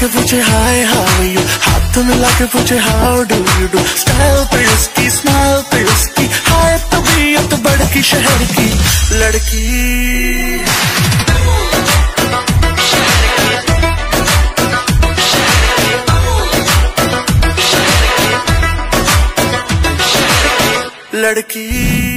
के पूछे hi how you, हाथ मिला के पूछे how do you do. Style पे उसकी, स्माइल पे उसकी, हाय तबीयत बड़की शहर की लड़की। लड़की